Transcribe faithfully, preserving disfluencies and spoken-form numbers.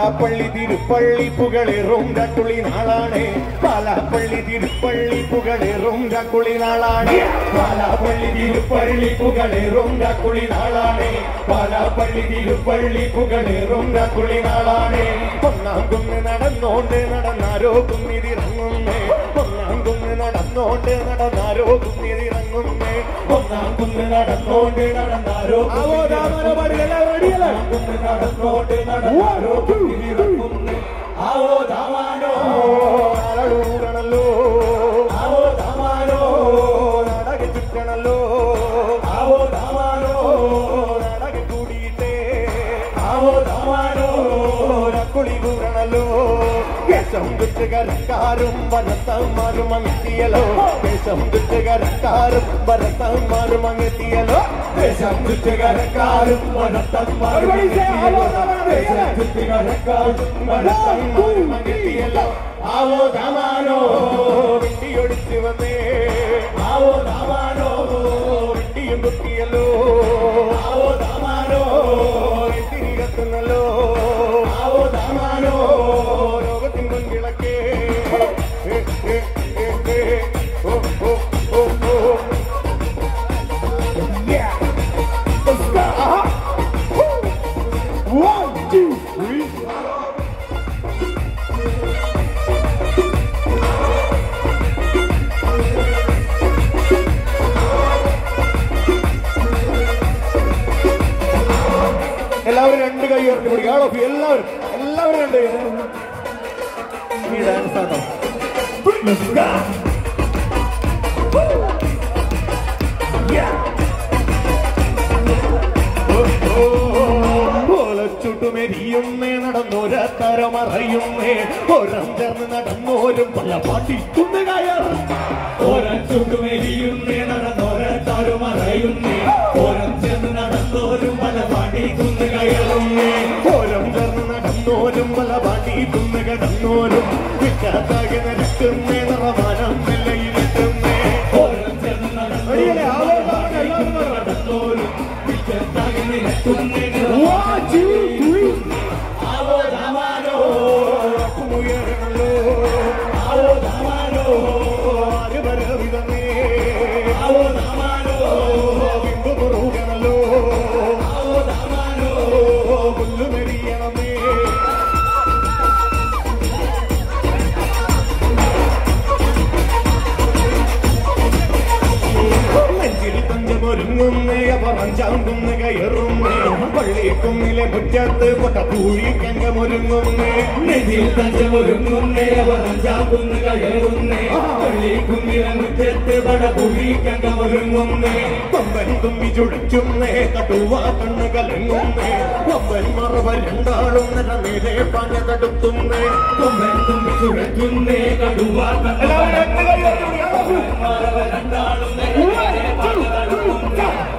പാലാപ്പള്ളി തിരുപ്പള്ളി പുകളേറും കുളി നാളാണ് പാലാപ്പള്ളി തിരുപ്പള്ളി പുകളേറും കുളി നാളാണ് പാലാപ്പള്ളി തിരുപ്പള്ളി പുകളേറും കുളി നാളാണ് പാലാപ്പള്ളി തിരുപ്പള്ളി പുകളേറും കുളി നാളാണ് ഒന്നാം കുന്ന് നടന്നോണ്ട് നടന്നാരോ കുന്നിതിറങ്ങുന്നേ ഒന്നാം കുന്ന് നടന്നോണ്ട് നടന്നാരോ കുന്നിതിറങ്ങുന്നേ ഒന്നാം കുന്ന് നടന്നോണ്ട് നടന്നാരോ കുന്ന് നടന്നോണ്ട് നടന്നാരോ കുന്നിതിറങ്ങുന്നേ ആവോ ദാമാനോ നടൂരണല്ലോ ആവോ ദാമാനോ നടക ചുറ്റണല്ലോ ആവോ ദാമാനോ നടക കൂടിയിട്ടേ ആവോ ദാമാനോ കുളി കൂടണല്ലോ കേശം കുറ്റുകരക്കാരും ഭരത്തന്മാരും അങ്ങെത്തിയല്ലോ കേശം കുറ്റുകരക്കാരും ഭരത്തന്മാരും അങ്ങെത്തിയല്ലോ കേശം കുറ്റുകരക്കാരും ഭരത്തന്മാരും കുറ്റുകരക്കാരും ഭരത്തന്മാരും അങ്ങെത്തിയല്ലോ ആവോ ദാമാനോ വിട്ടിയൊടിച്ചു വന്നേ ആവോ ദാമാനോ വിട്ടിയും കുത്തിയല്ലോ ആവോ ദാമാനോ തിരികത്തുന്നല്ലോ ആവോ ദാമാനോ ലോകത്തിൻ മുൻവിളക്കേ ഓ ഓ ഓ ഓ yeah let's go one two three എല്ലാവരും രണ്ട് കൈ ഉയർത്തി പിടിക്കുക ആളോ എല്ലാവരും എല്ലാവരും രണ്ട് ഈ ഡാൻസ് ആട്ടോ ചുട്ടുമെരിയുന്നേ നടന്നോരത്തരമറിയുന്നേ ഓരം ചേർന്ന് നടന്നോരും പല പാട്ടിക്കുന്ന കയർ ഓരം ചുട്ടുമെരിയുന്നേ നടന്നോരത്തരമറിയുന്നേ ഓരം ചേർന്ന് നടന്നോരും പല പാട്ടിക്കുന്ന കയറുന്നേ ഓരം ചേർന്ന് നടന്നോരും പല പാട്ടിക്കുന്ന കിടന്നോരും വിറ്റാത്താകെ നിരക്കുന്നേ നിറമാനം നിലയിലെത്തുന്നേ ഓരം ചേർന്ന് നടന്നോരും വിറ്റാത്താകെ നിരക്കുന്നേ ആവോ ദാമാനോ ഉയരണല്ലോ ആവോ ദാമാനോ ആരുപരവിതമേ ആവോ ദാമാനോ ബിന്ദു പുറകണല്ലോ ആവോ ദാമാനോ പുല്ലുമെരിയണമേ നെഞ്ചിൽ തഞ്ചമൊരുങ്ങുന്നേ പറഞ്ചാങ്കുന്ന് കയറുന്നേ പള്ളിക്കുന്നിലെ മുറ്റത്ത് പൊട്ടപ്പൂഴി കങ്കമൊരുങ്ങുന്നേ നെഞ്ചിൽ തഞ്ചമൊരുങ്ങുന്നേ പറഞ്ചാങ്കുന്ന് കയറുന്നേ പള്ളിക്കുന്നിലെ മുറ്റത്ത് പടപ്പൂഴി കങ്കമൊരുങ്ങുന്നേ കൊമ്പൻ തുമ്പി ചുഴച്ചുന്നേ കടുവ കണ്ണ് കലങ്ങുന്നേ കൊമ്പൻ മറവ രണ്ടാളും നിറമേലെ പഞ്ഞ കടുത്തുന്നേ കൊമ്പൻ തുമ്പി ചുഴച്ചുന്നേ കടുവ മറവ രണ്ടാളും നിറമേലെ പഞ്ഞ കടുത്തുന്നേ